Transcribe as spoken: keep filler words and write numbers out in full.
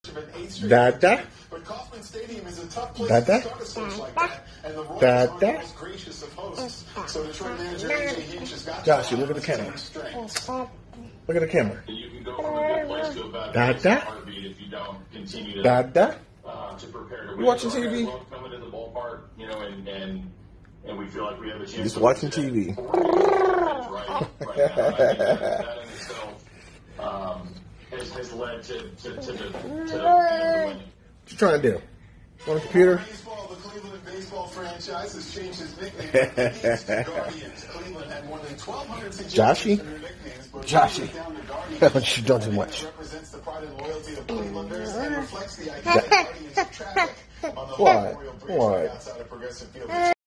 Da da. But Kauffman Stadium is a tough place Da, to da. start a search like that, and the Royals Da, aren't da. the most gracious of hosts. So Detroit manager A J Hinch has got Josh, to you look at the camera. balance strengths. Look at the camera. You can go from a good place to a bad Da, place da. in a heartbeat if you don't continue to, Da da. uh, to prepare to win. You watching So, T V? okay, well, coming to the ballpark, you know, and, and and we feel like we have a chance. Just to watching win T V. today. Right, right now. I think that, that in itself um, has, has led to, to, to, the, to the, you know, the winning. What you trying to do? On the computer? Baseball, the Cleveland baseball franchise has changed its nickname from Indians to Guardians. Cleveland had more than twelve hundred Joshy? suggestions for their nicknames, but Joshy. voted down to Guardians. You don't do much. It represents the pride and loyalty of Clevelanders and reflects the iconic Guardians of traffic on the Why? Memorial Bridge Why? right outside of Progressive Field.